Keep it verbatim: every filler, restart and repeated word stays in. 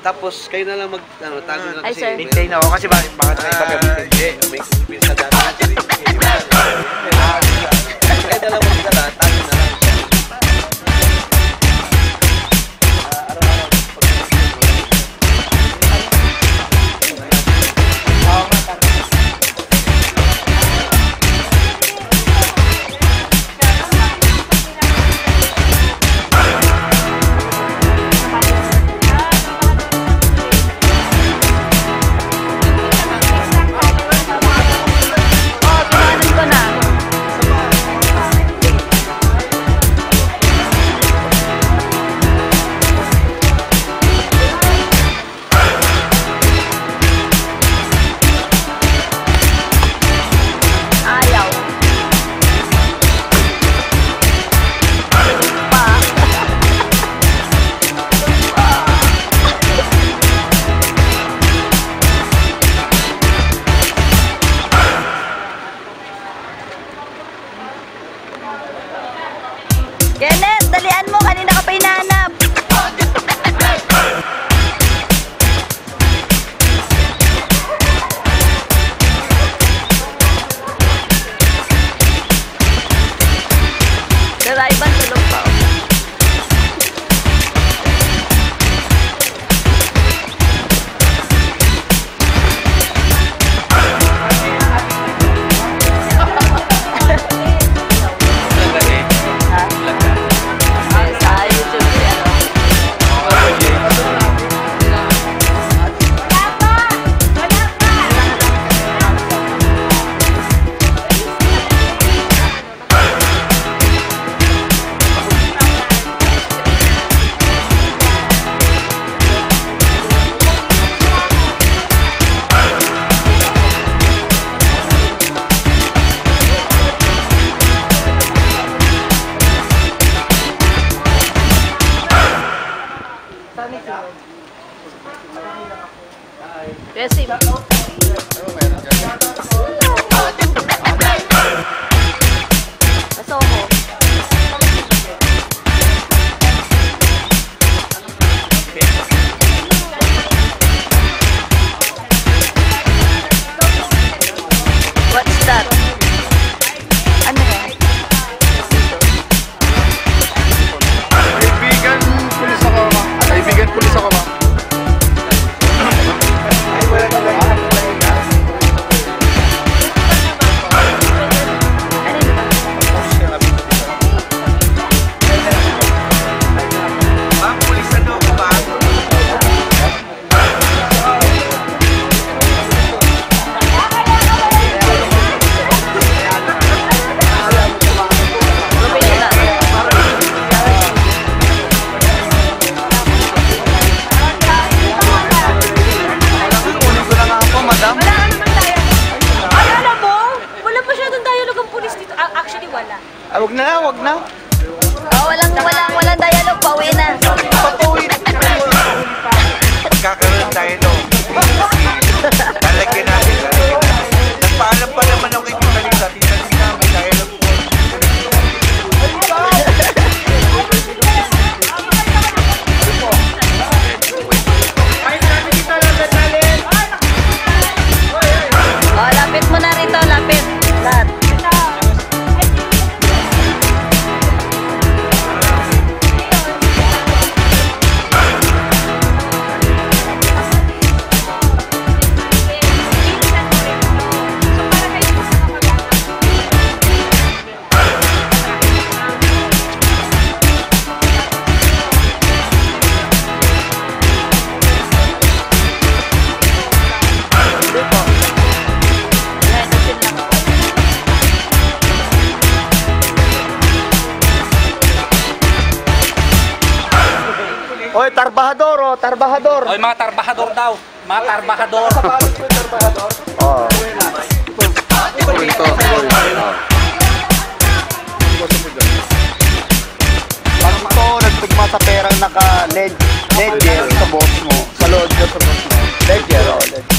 Tapos kayo na lang mag, ano, tago na Ay, kasi. sir. Maintain ako kasi baka baka tayo pagamitin. Hindi, may kumipisa dati. Kayo na lang magdala, tago na lang. Kenneth, dalian mo. Kanina ka pa hinahanap. Daraiban, tulog pa. Resim. Pasok ko. What's that? Ano yan? Kaibigan pulis ako ba? Kaibigan pulis ako ba? Ah, wag na, wag na. Oh, walang, walang, walang dialogue. Pauwi na. Papauwi. Kakaroon tayo no. Lalagyan natin. Nagpaalam pa naman ako kay Tita Lisa. Tita Lisa, may dialogue po. Oh, lapit mo na rito. Lapit. Lahat. Oy, tarbahador, oh, tarbahador. Oy, mga tarbahador daw. Mga tarbahador. Oh. Ito. Parang ito, nagtugma sa perang naka-ledger sa boss mo. Sa load sa boss mo. Ledger, oh, ledger.